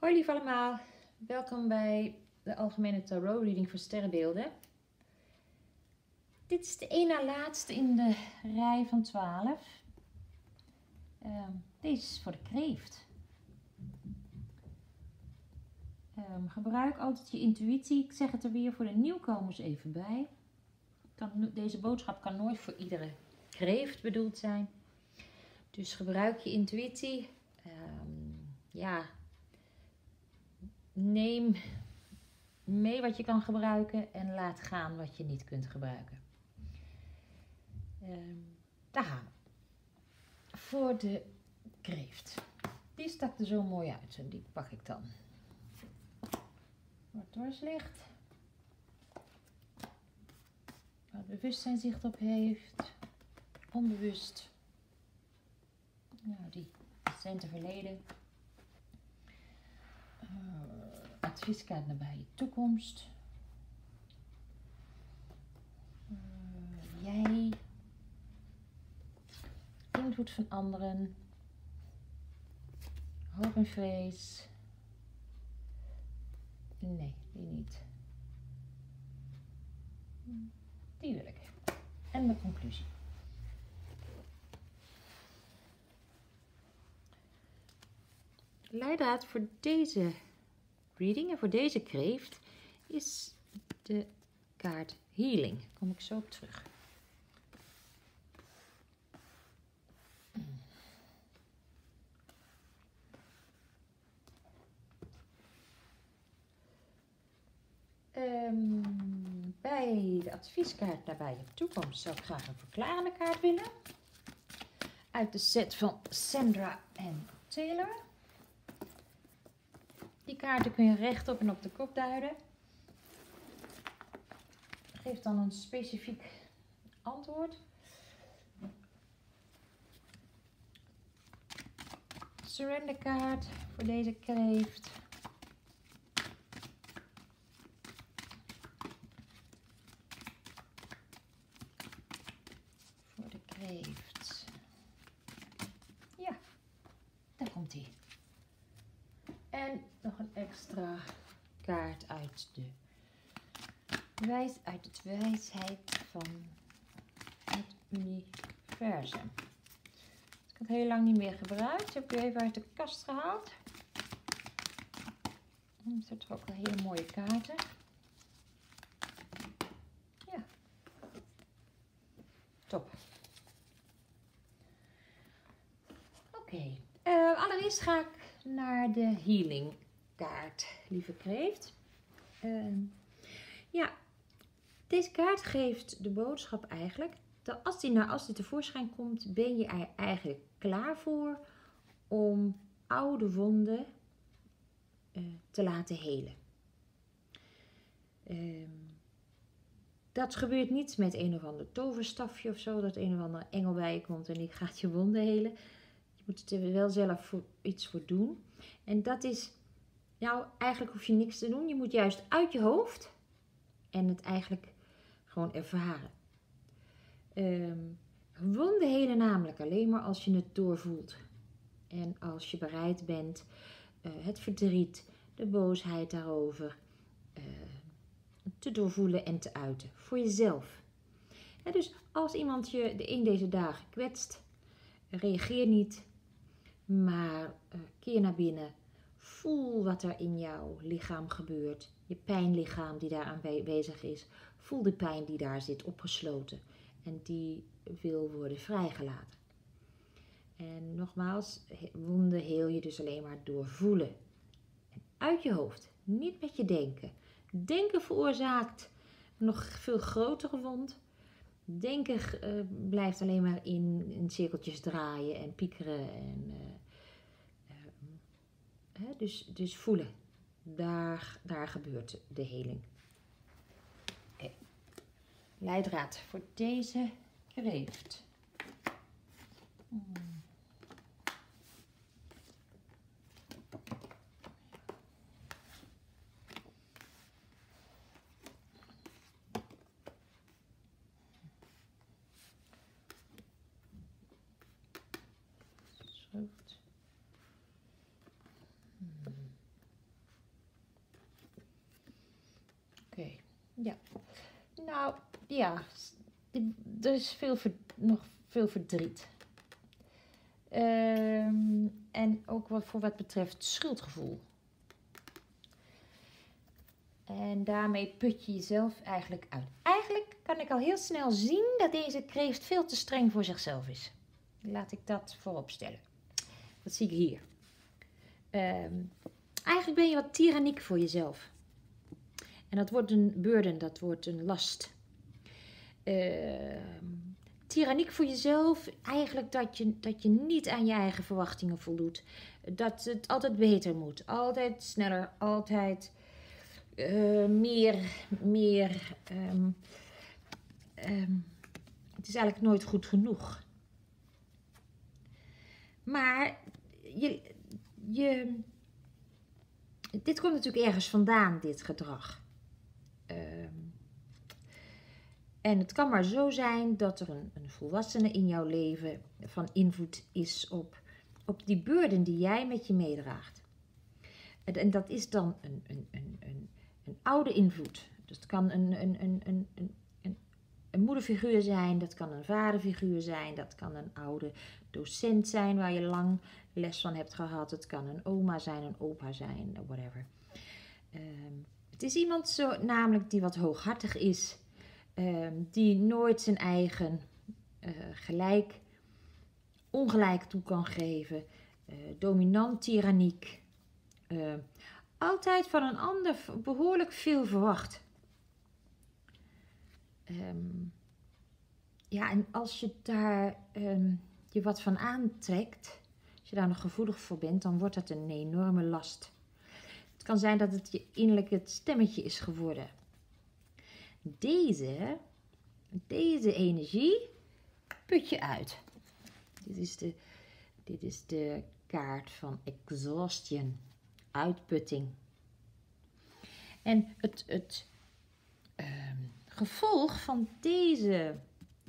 Hoi lief allemaal, welkom bij de Algemene Tarot Reading voor Sterrenbeelden. Dit is de één na laatste in de rij van 12. Deze is voor de kreeft. Gebruik altijd je intuïtie. Ik zeg het er weer voor de nieuwkomers even bij. Deze boodschap kan nooit voor iedere kreeft bedoeld zijn. Dus gebruik je intuïtie. Neem mee wat je kan gebruiken en laat gaan wat je niet kunt gebruiken. Daar gaan we. Voor de kreeft. Die stak er zo mooi uit en die pak ik dan. Wat dwarslicht. Waar bewustzijn zicht op heeft. Onbewust. Nou, die recente verleden. Advieskaart nabije toekomst. Jij. Invloed van anderen. Hoop en vrees. Nee, die niet. Die wil ik. En de conclusie. Leidraad voor deze reading en voor deze kreeft is de kaart Healing. Daar kom ik zo op terug. Bij de advieskaart nabije toekomst zou ik graag een verklarende kaart willen. Uit de set van Sandra en Taylor. Die kaarten kun je rechtop en op de kop duiden. Geef dan een specifiek antwoord. Surrender kaart voor deze kreeft. Voor de kreeft. Ja, daar komt hij. En nog een extra kaart uit het wijsheid van het universum. Ik heb het heel lang niet meer gebruikt. Heb ik even uit de kast gehaald. Er zitten ook wel hele mooie kaarten. Ja. Top. Oké. Allereerst ga ik naar de healing kaart, lieve kreeft. Deze kaart geeft de boodschap eigenlijk dat als die tevoorschijn komt, ben je er eigenlijk klaar voor om oude wonden te laten helen. Dat gebeurt niet met een of ander toverstafje of zo, dat een of andere engel bij je komt en die gaat je wonden helen. Je moet er wel zelf iets voor doen. En dat is, nou, eigenlijk hoef je niks te doen. Je moet juist uit je hoofd en het eigenlijk gewoon ervaren. Wonden helen namelijk alleen maar als je het doorvoelt. En als je bereid bent het verdriet, de boosheid daarover te doorvoelen en te uiten. Voor jezelf. Dus als iemand je in deze dagen kwetst, reageer niet. Maar keer naar binnen. Voel wat er in jouw lichaam gebeurt. Je pijnlichaam die daar aanwezig is. Voel de pijn die daar zit opgesloten. En die wil worden vrijgelaten. En nogmaals, wonden heel je dus alleen maar door voelen. En uit je hoofd. Niet met je denken. Denken veroorzaakt nog veel grotere wond. Denken blijft alleen maar in cirkeltjes draaien en piekeren. Dus voelen. Daar gebeurt de heling. Oké. Leidraad voor deze kreeft. Ja. Nou, ja. Er is nog veel verdriet. En ook voor wat betreft schuldgevoel. En daarmee put je jezelf eigenlijk uit. Eigenlijk kan ik al heel snel zien dat deze kreeft veel te streng voor zichzelf is. Laat ik dat voorop stellen. Dat zie ik hier. Eigenlijk ben je wat tyranniek voor jezelf. En dat wordt een burden, dat wordt een last. Tyranniek voor jezelf, eigenlijk dat je niet aan je eigen verwachtingen voldoet. Dat het altijd beter moet, altijd sneller, altijd meer. Het is eigenlijk nooit goed genoeg. Maar dit komt natuurlijk ergens vandaan, dit gedrag. En het kan maar zo zijn dat er een volwassene in jouw leven van invloed is op die burden die jij met je meedraagt. En dat is dan een oude invloed. Dus het kan een moederfiguur zijn, dat kan een vaderfiguur zijn, dat kan een oude docent zijn waar je lang les van hebt gehad. Het kan een oma zijn, een opa zijn, whatever. Het is iemand namelijk die wat hooghartig is. Die nooit zijn eigen ongelijk toe kan geven. Dominant, tyranniek. Altijd van een ander behoorlijk veel verwacht. Ja, en als je daar je wat van aantrekt, als je daar nog gevoelig voor bent, dan wordt dat een enorme last. Het kan zijn dat het je innerlijk het stemmetje is geworden. Deze energie put je uit. Dit is de kaart van exhaustion, uitputting. En het gevolg van deze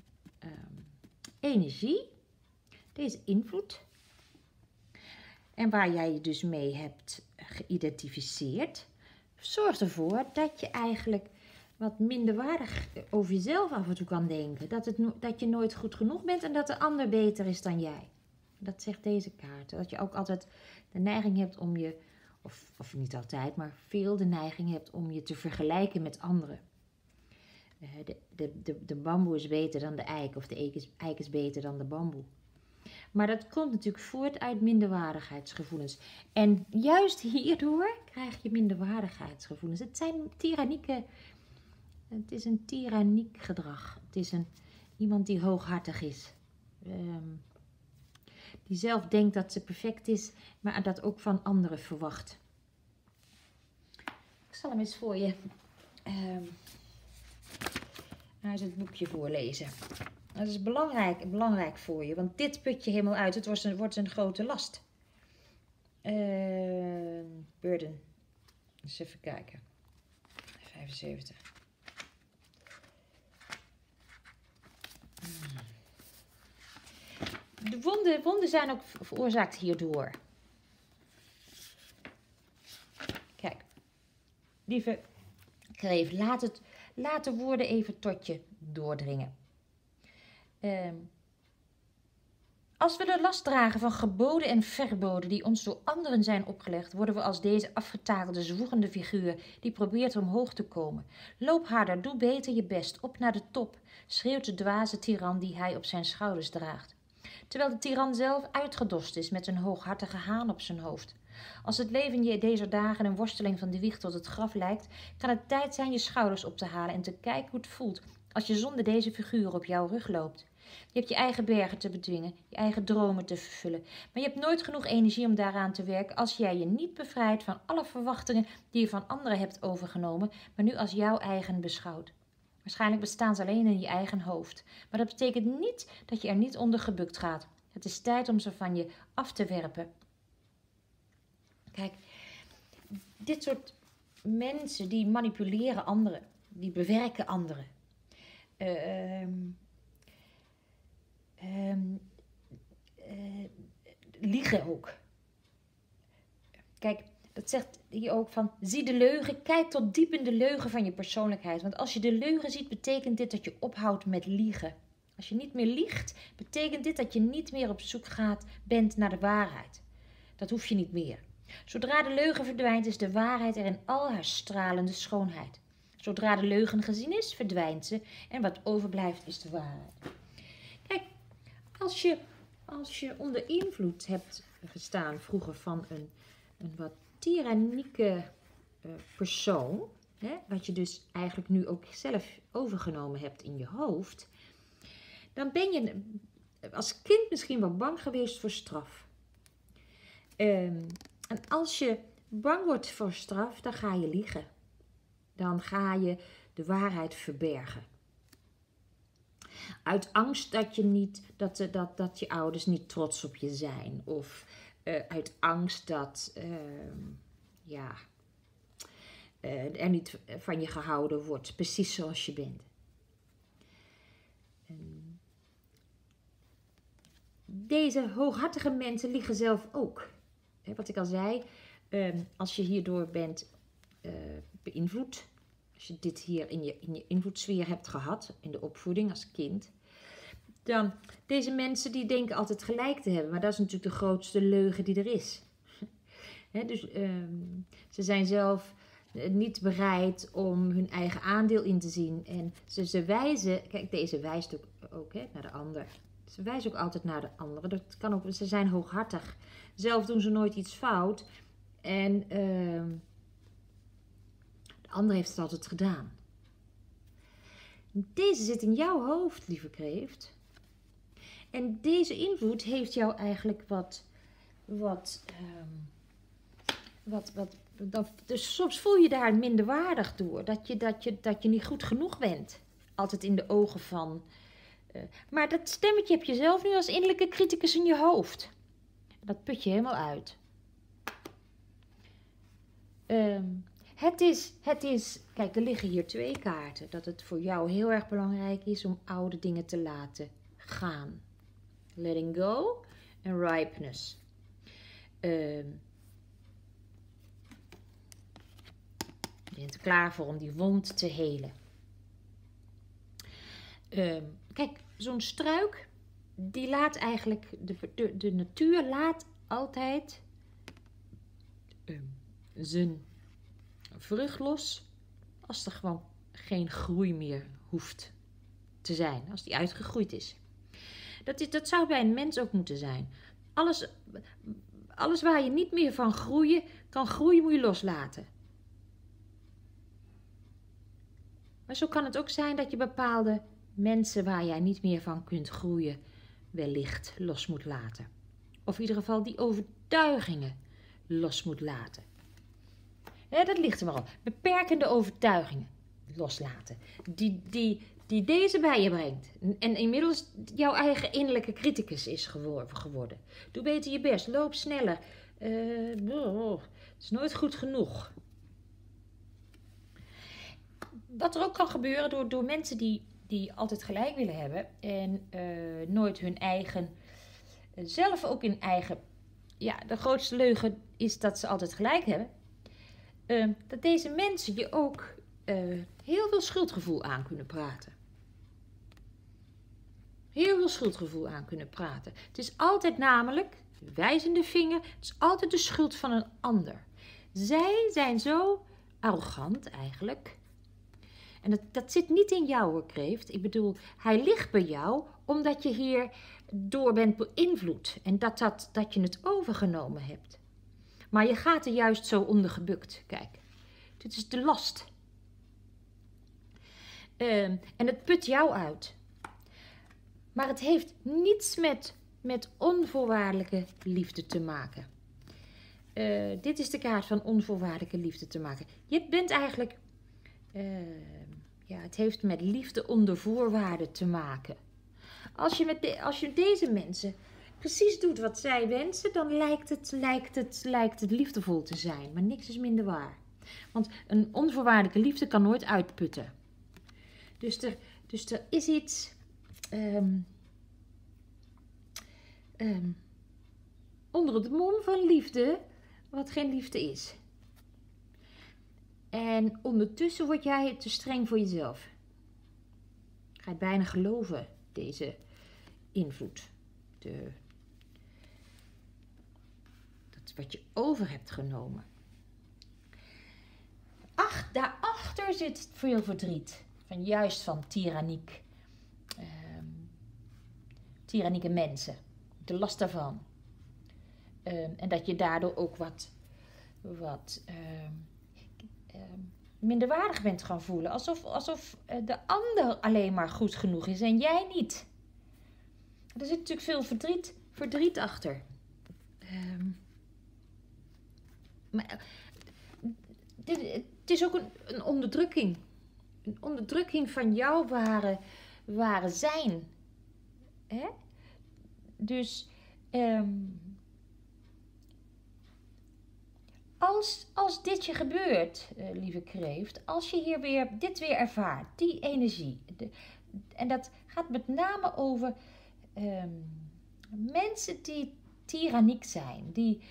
energie, deze invloed, en waar jij je dus mee hebt geïdentificeerd, zorgt ervoor dat je eigenlijk wat minderwaardig over jezelf af en toe kan denken. Dat je nooit goed genoeg bent en dat de ander beter is dan jij. Dat zegt deze kaart. Dat je ook altijd de neiging hebt om je, of niet altijd, maar veel de neiging hebt om je te vergelijken met anderen. De bamboe is beter dan de eik, of de eik is beter dan de bamboe. Maar dat komt natuurlijk voort uit minderwaardigheidsgevoelens. En juist hierdoor krijg je minderwaardigheidsgevoelens. Het is een tyranniek gedrag. Het is iemand die hooghartig is. Die zelf denkt dat ze perfect is, maar dat ook van anderen verwacht. Ik zal hem eens voor je uit het boekje voorlezen. Dat is belangrijk voor je, want dit put je helemaal uit. Het wordt een grote last. Burden. Eens even kijken. 75. De wonden zijn ook veroorzaakt hierdoor. Kijk, lieve kreeft, laat de woorden even tot je doordringen. Als we de last dragen van geboden en verboden die ons door anderen zijn opgelegd, worden we als deze afgetakelde, zwoegende figuur die probeert omhoog te komen. Loop harder, doe beter je best, op naar de top, schreeuwt de dwaze tiran die hij op zijn schouders draagt. Terwijl de tiran zelf uitgedost is met een hooghartige haan op zijn hoofd. Als het leven je deze dagen een worsteling van de wieg tot het graf lijkt, kan het tijd zijn je schouders op te halen en te kijken hoe het voelt als je zonder deze figuur op jouw rug loopt. Je hebt je eigen bergen te bedwingen, je eigen dromen te vervullen. Maar je hebt nooit genoeg energie om daaraan te werken als jij je niet bevrijdt van alle verwachtingen die je van anderen hebt overgenomen, maar nu als jouw eigen beschouwt. Waarschijnlijk bestaan ze alleen in je eigen hoofd. Maar dat betekent niet dat je er niet onder gebukt gaat. Het is tijd om ze van je af te werpen. Kijk, dit soort mensen die manipuleren anderen, die bewerken anderen. Liegen ook. Kijk, Dat zegt hier ook van, zie de leugen, kijk tot diep in de leugen van je persoonlijkheid. Want als je de leugen ziet, betekent dit dat je ophoudt met liegen. Als je niet meer liegt, betekent dit dat je niet meer op zoek bent naar de waarheid. Dat hoef je niet meer. Zodra de leugen verdwijnt, is de waarheid er in al haar stralende schoonheid. Zodra de leugen gezien is, verdwijnt ze en wat overblijft is de waarheid. Kijk, als je onder invloed hebt gestaan vroeger van een wat tyrannieke persoon, wat je dus eigenlijk nu ook zelf overgenomen hebt in je hoofd, dan ben je als kind misschien wel bang geweest voor straf. En als je bang wordt voor straf, dan ga je liegen. Dan ga je de waarheid verbergen. Uit angst dat je ouders niet trots op je zijn. Of uit angst dat er niet van je gehouden wordt. Precies zoals je bent. Deze hooghartige mensen liegen zelf ook. Wat ik al zei, als je hierdoor bent beïnvloed, als je dit hier in je invloedssfeer hebt gehad, in de opvoeding als kind, dan deze mensen die denken altijd gelijk te hebben, maar dat is natuurlijk de grootste leugen die er is. Dus ze zijn zelf niet bereid om hun eigen aandeel in te zien en ze wijzen, kijk deze wijst ook naar de ander. Ze wijzen ook altijd naar de anderen. Dat kan ook, ze zijn hooghartig. Zelf doen ze nooit iets fout. En de ander heeft het altijd gedaan. Deze zit in jouw hoofd, lieve kreeft. En deze invloed heeft jou eigenlijk dus soms voel je daar minderwaardig door. Dat je niet goed genoeg bent. Altijd in de ogen van. Maar dat stemmetje heb je zelf nu als innerlijke criticus in je hoofd. Dat put je helemaal uit. Het is, kijk, er liggen hier 2 kaarten. Dat het voor jou heel erg belangrijk is om oude dingen te laten gaan. Letting go en ripeness. Je bent er klaar voor om die wond te helen. Kijk, zo'n struik, die laat eigenlijk, de natuur laat altijd zijn vrucht los als er gewoon geen groei meer hoeft te zijn, als die uitgegroeid is. Dat zou bij een mens ook moeten zijn. Alles waar je niet meer van kan groeien, moet je loslaten. Maar zo kan het ook zijn dat je bepaalde mensen waar jij niet meer van kunt groeien, wellicht los moet laten. Of in ieder geval die overtuigingen los moet laten. Dat ligt er maar op. Beperkende overtuigingen loslaten. Die deze bij je brengt. En inmiddels jouw eigen innerlijke criticus is geworden. Doe beter je best. Loop sneller. Het is nooit goed genoeg. Wat er ook kan gebeuren door mensen die altijd gelijk willen hebben. En nooit hun eigen. Zelf ook in eigen. Ja, de grootste leugen is dat ze altijd gelijk hebben. Dat deze mensen je ook heel veel schuldgevoel aan kunnen praten. Heel veel schuldgevoel aan kunnen praten. Het is altijd namelijk, wijzende vinger, het is altijd de schuld van een ander. Zij zijn zo arrogant eigenlijk. En dat zit niet in jou hoor, kreeft. Ik bedoel, hij ligt bij jou omdat je hier door bent beïnvloed. En dat je het overgenomen hebt. Maar je gaat er juist zo onder gebukt. Kijk, dit is de last. En het put jou uit. Maar het heeft niets met onvoorwaardelijke liefde te maken. Dit is de kaart van onvoorwaardelijke liefde te maken. Je bent eigenlijk. Het heeft met liefde onder voorwaarden te maken. Als je deze mensen precies doet wat zij wensen, dan lijkt het liefdevol te zijn. Maar niks is minder waar. Want een onvoorwaardelijke liefde kan nooit uitputten. Dus er is iets onder het mom van liefde wat geen liefde is. En ondertussen word jij te streng voor jezelf. Ga je het bijna geloven, deze invloed. Dat wat je over hebt genomen. Daarachter zit veel verdriet. Juist van tyrannieke mensen. De last daarvan. En dat je daardoor ook wat minderwaardig bent gaan voelen. Alsof de ander alleen maar goed genoeg is en jij niet. Er zit natuurlijk veel verdriet achter. Maar het is ook een onderdrukking. Een onderdrukking van jouw ware zijn. Hè? Dus als dit je gebeurt, lieve kreeft, als je dit weer ervaart, die energie. En dat gaat met name over mensen die tyranniek zijn.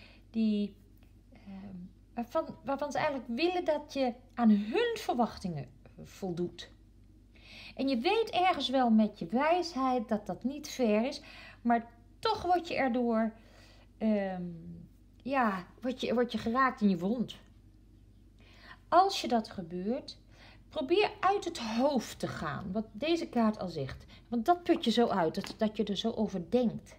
Waarvan ze eigenlijk willen dat je aan hun verwachtingen voldoet. En je weet ergens wel met je wijsheid dat dat niet fair is, maar toch word je erdoor, word je geraakt in je wond. Als je dat gebeurt, probeer uit het hoofd te gaan, wat deze kaart al zegt. Want dat put je zo uit, dat je er zo over denkt.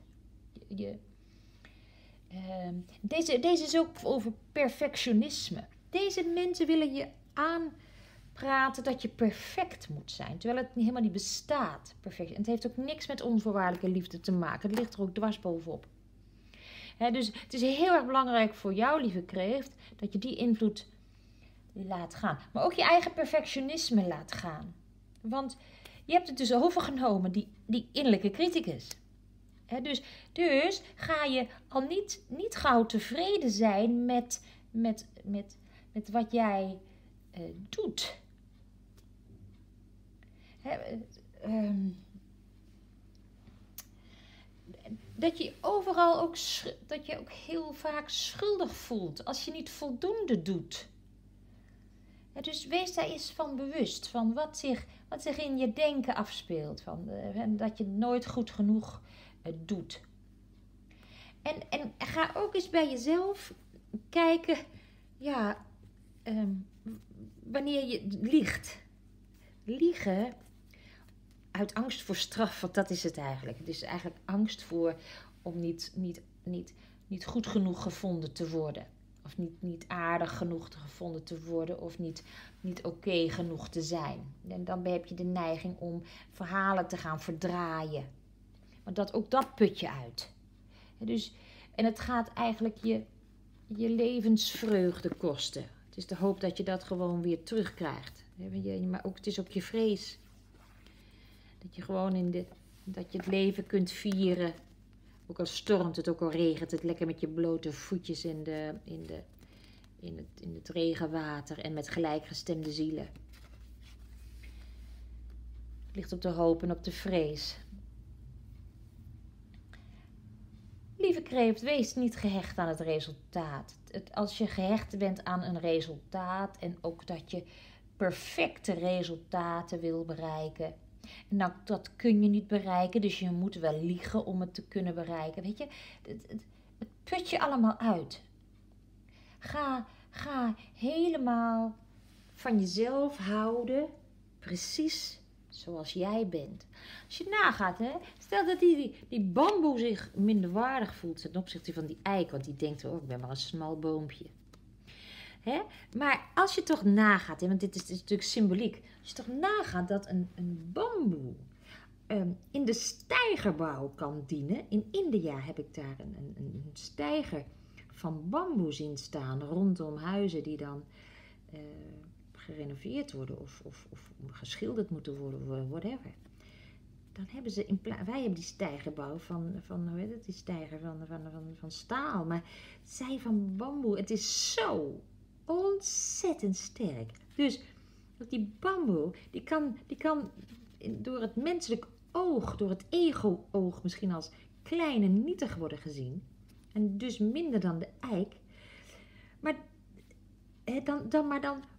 Deze is ook over perfectionisme. Deze mensen willen je aanpraten dat je perfect moet zijn, terwijl het helemaal niet bestaat. Perfect. En het heeft ook niks met onvoorwaardelijke liefde te maken. Het ligt er ook dwars bovenop. Dus het is heel erg belangrijk voor jou, lieve kreeft, dat je die invloed laat gaan. Maar ook je eigen perfectionisme laat gaan. Want je hebt het dus overgenomen, die innerlijke criticus. Dus ga je al niet gauw tevreden zijn met wat jij doet. Dat je overal ook, dat je ook heel vaak schuldig voelt als je niet voldoende doet. Dus wees daar eens van bewust, van wat zich in je denken afspeelt. En dat je nooit goed genoeg doet. En ga ook eens bij jezelf kijken, wanneer je liegt. Liegen uit angst voor straf, want dat is het eigenlijk. Het is eigenlijk angst om niet goed genoeg gevonden te worden. Of niet aardig genoeg gevonden te worden. Of niet oké genoeg te zijn. En dan heb je de neiging om verhalen te gaan verdraaien. Want ook dat put je uit. En het gaat eigenlijk je levensvreugde kosten. Het is de hoop dat je dat gewoon weer terugkrijgt. Maar ook, het is ook je vrees. Dat je gewoon dat je het leven kunt vieren. Ook al stormt het, ook al regent het, lekker met je blote voetjes in het regenwater en met gelijkgestemde zielen. Het ligt op de hoop en op de vrees. Lieve kreeft, wees niet gehecht aan het resultaat. Als je gehecht bent aan een resultaat en ook dat je perfecte resultaten wil bereiken. Nou, dat kun je niet bereiken, dus je moet wel liegen om het te kunnen bereiken. Weet je, het put je allemaal uit. Ga helemaal van jezelf houden, precies zoals jij bent. Als je nagaat, stel dat die bamboe zich minderwaardig voelt ten opzichte van die eik, want die denkt, ik ben maar een smal boompje. Maar als je toch nagaat, want dit is natuurlijk symboliek. Als je toch nagaat dat een bamboe in de steigerbouw kan dienen. In India heb ik daar een steiger van bamboe zien staan rondom huizen die dan gerenoveerd worden of geschilderd moeten worden, whatever. Dan hebben ze wij hebben die steigerbouw van hoe heet het, die steiger van staal, maar zij van bamboe. Het is zo ontzettend sterk. Dus die bamboe, die kan door het menselijk oog, door het ego-oog misschien als klein en nietig worden gezien. En dus minder dan de eik. Maar dan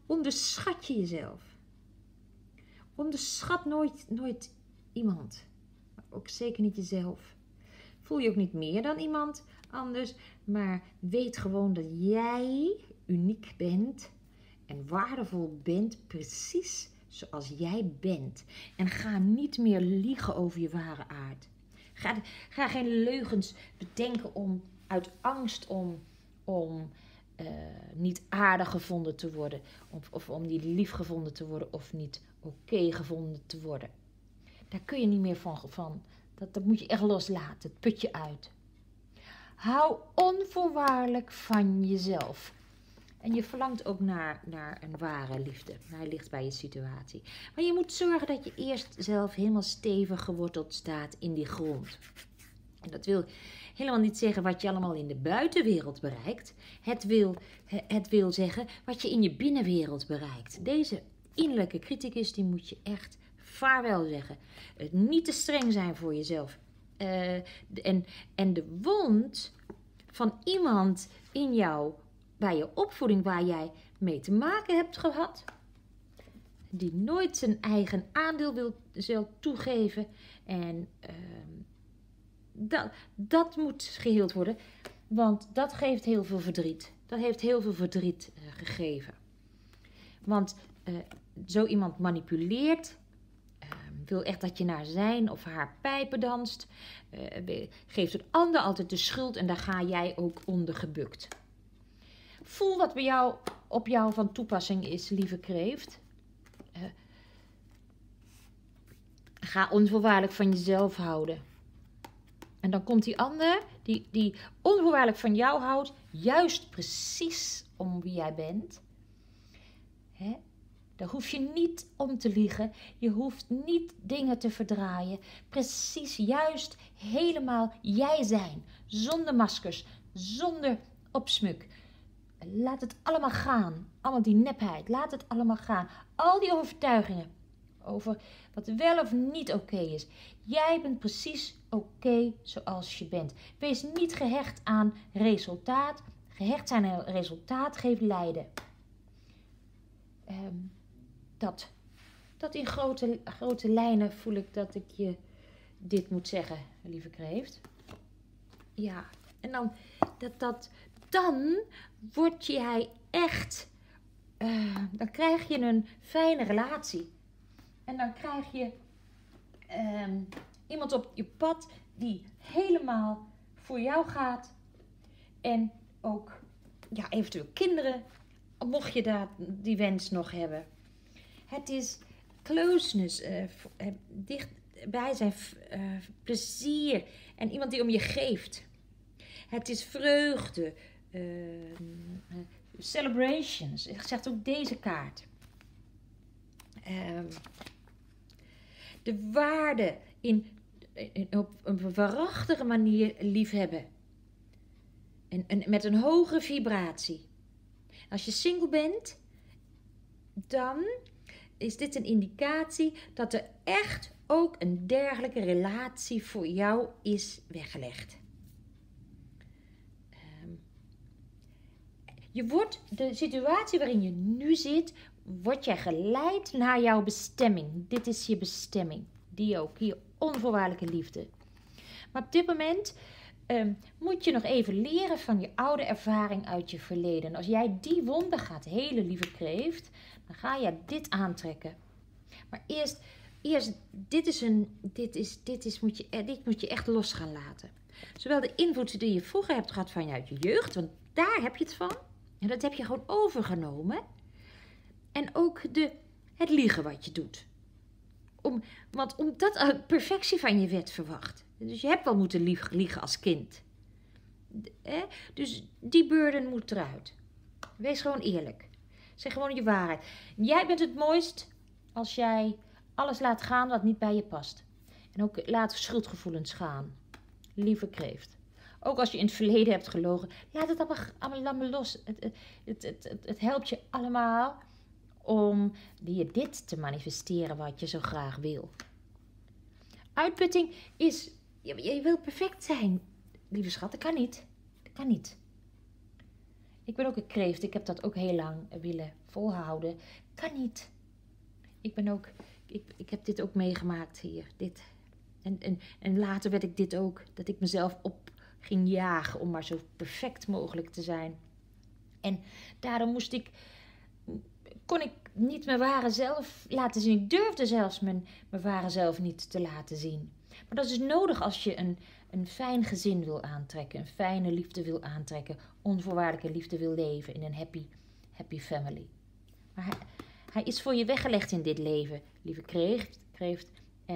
onderschat je jezelf. Onderschat nooit iemand. Ook zeker niet jezelf. Voel je ook niet meer dan iemand anders. Maar weet gewoon dat jij uniek bent. En waardevol bent precies zoals jij bent. En ga niet meer liegen over je ware aard. Ga geen leugens bedenken uit angst om niet aardig gevonden te worden. Of om niet lief gevonden te worden. Of niet oké gevonden te worden. Daar kun je niet meer van. Dat moet je echt loslaten. Het put je uit. Hou onvoorwaardelijk van jezelf. En je verlangt ook naar een ware liefde. Hij ligt bij je situatie. Maar je moet zorgen dat je eerst zelf helemaal stevig geworteld staat in die grond. En dat wil helemaal niet zeggen wat je allemaal in de buitenwereld bereikt. Het wil zeggen wat je in je binnenwereld bereikt. Deze innerlijke criticus, die moet je echt vaarwel zeggen. Niet te streng zijn voor jezelf. En de wond van iemand in jou, bij je opvoeding waar jij mee te maken hebt gehad, die nooit zijn eigen aandeel wil toegeven. En dat moet geheeld worden, want dat geeft heel veel verdriet. Dat heeft heel veel verdriet gegeven. Want zo iemand manipuleert, wil echt dat je naar zijn of haar pijpen danst, geeft het ander altijd de schuld en daar ga jij ook onder gebukt. Voel wat op jou van toepassing is, lieve kreeft. Ga onvoorwaardelijk van jezelf houden. En dan komt die ander, die onvoorwaardelijk van jou houdt, juist precies om wie jij bent. Daar hoef je niet om te liegen. Je hoeft niet dingen te verdraaien. Precies, juist helemaal jij zijn. Zonder maskers, zonder opsmuk. Laat het allemaal gaan. Allemaal die nepheid. Laat het allemaal gaan. Al die overtuigingen over wat wel of niet oké is. Jij bent precies oké zoals je bent. Wees niet gehecht aan resultaat. Gehecht zijn aan resultaat geeft lijden. Dat in grote lijnen voel ik dat ik je dit moet zeggen, lieve kreeft. Ja, en dan word jij echt, dan krijg je een fijne relatie. En dan krijg je iemand op je pad die helemaal voor jou gaat. En ook eventueel kinderen, mocht je die wens nog hebben. Het is closeness, dichtbij zijn, plezier en iemand die om je geeft. Het is vreugde, celebrations, zegt ook deze kaart. De waarde op een waarachtige manier liefhebben. En met een hoge vibratie. Als je single bent, dan is dit een indicatie dat er echt ook een dergelijke relatie voor jou is weggelegd. De situatie waarin je nu zit, word jij geleid naar jouw bestemming. Dit is je bestemming. Die ook, je onvoorwaardelijke liefde. Maar op dit moment moet je nog even leren van je oude ervaring uit je verleden. Als jij die wonden gaat helen, lieve kreeft, dan ga je dit aantrekken. Maar eerst dit moet je echt los gaan laten. Zowel de invloed die je vroeger hebt gehad vanuit je jeugd, want daar heb je het van. En dat heb je gewoon overgenomen. En ook het liegen wat je doet. Want omdat perfectie van je werd verwacht. Dus je hebt wel moeten liegen als kind. Dus die burden moet eruit. Wees gewoon eerlijk. Zeg gewoon je waarheid. Jij bent het mooist als jij alles laat gaan wat niet bij je past. En ook laat schuldgevoelens gaan. Lieve kreeft. Ook als je in het verleden hebt gelogen. Laat het allemaal los. Het helpt je allemaal om weer dit te manifesteren wat je zo graag wil. Uitputting is, je wil perfect zijn, lieve schat. Dat kan niet. Dat kan niet. Ik ben ook een kreeft. Ik heb dat ook heel lang willen volhouden. Kan niet. Ik heb dit ook meegemaakt hier. Dit. En later werd ik dit ook. Dat ik mezelf op ging jagen om maar zo perfect mogelijk te zijn. En daarom kon ik niet mijn ware zelf laten zien. Ik durfde zelfs mijn ware zelf niet te laten zien. Maar dat is nodig als je een fijn gezin wil aantrekken. Een fijne liefde wil aantrekken. Onvoorwaardelijke liefde wil leven in een happy family. Maar hij is voor je weggelegd in dit leven, lieve kreeft.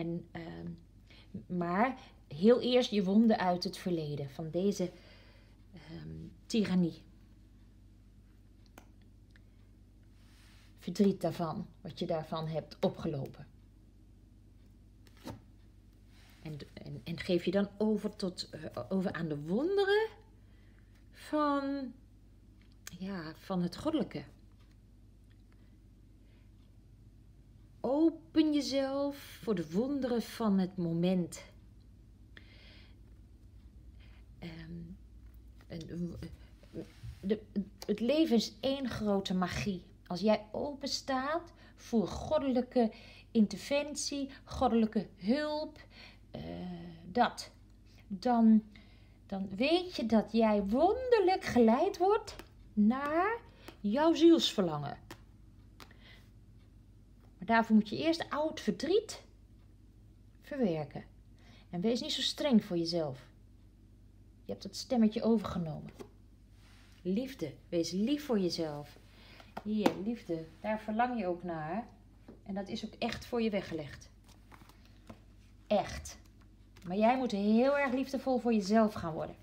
Maar heel eerst je wonden uit het verleden. Van deze tirannie. Verdriet daarvan, wat je daarvan hebt opgelopen. En geef je dan over aan de wonderen van het goddelijke. Open jezelf voor de wonderen van het moment. Het leven is één grote magie. Als jij open staat voor goddelijke interventie, goddelijke hulp, dan weet je dat jij wonderlijk geleid wordt naar jouw zielsverlangen. Maar daarvoor moet je eerst oud verdriet verwerken. En wees niet zo streng voor jezelf. Je hebt dat stemmetje overgenomen. Liefde, wees lief voor jezelf. Hier, liefde, daar verlang je ook naar. En dat is ook echt voor je weggelegd. Echt. Maar jij moet heel erg liefdevol voor jezelf gaan worden.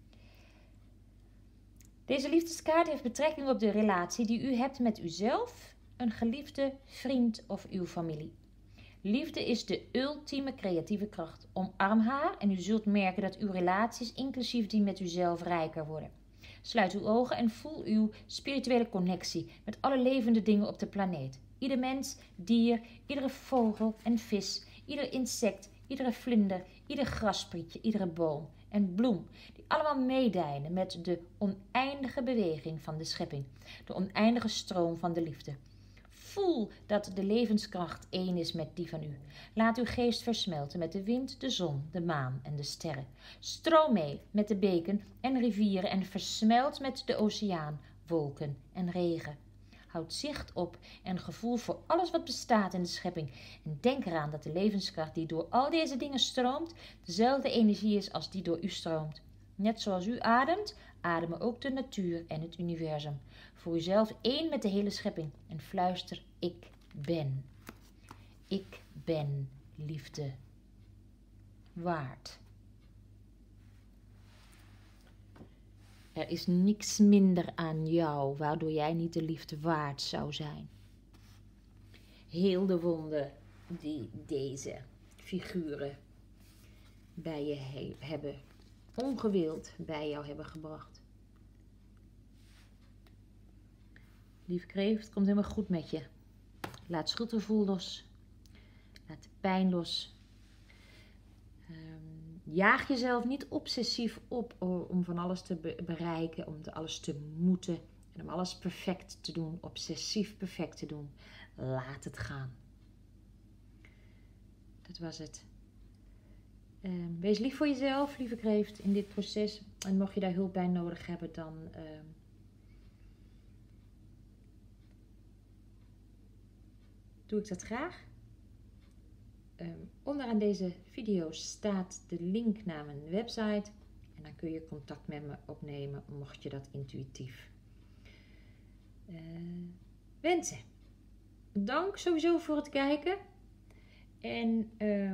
Deze liefdeskaart heeft betrekking op de relatie die u hebt met uzelf, een geliefde vriend of uw familie. Liefde is de ultieme creatieve kracht. Omarm haar en u zult merken dat uw relaties, inclusief die met uzelf, rijker worden. Sluit uw ogen en voel uw spirituele connectie met alle levende dingen op de planeet. Ieder mens, dier, iedere vogel en vis, ieder insect, iedere vlinder, ieder grassprietje, iedere boom en bloem, die allemaal meedijnen met de oneindige beweging van de schepping, de oneindige stroom van de liefde. Voel dat de levenskracht één is met die van u. Laat uw geest versmelten met de wind, de zon, de maan en de sterren. Stroom mee met de beken en rivieren en versmelt met de oceaan, wolken en regen. Houd zicht op en gevoel voor alles wat bestaat in de schepping. En denk eraan dat de levenskracht die door al deze dingen stroomt, dezelfde energie is als die door u stroomt. Net zoals u ademt, ademen ook de natuur en het universum. Voor uzelf één met de hele schepping en fluister: ik ben. Ik ben liefde waard. Er is niks minder aan jou waardoor jij niet de liefde waard zou zijn. Heel de wonden die deze figuren bij je hebben, ongewild bij jou hebben gebracht. Lieve kreeft, het komt helemaal goed met je. Laat schuldgevoel los. Laat de pijn los. Jaag jezelf niet obsessief op om van alles te bereiken, om alles te moeten en om alles perfect te doen, obsessief perfect te doen. Laat het gaan. Dat was het. Wees lief voor jezelf, lieve kreeft, in dit proces. En mocht je daar hulp bij nodig hebben, dan doe ik dat graag. Onderaan deze video staat de link naar mijn website. En dan kun je contact met me opnemen, mocht je dat intuïtief wensen. Dank sowieso voor het kijken. En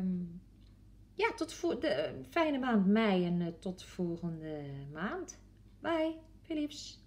tot de fijne maand mei en tot volgende maand. Bye, Philips.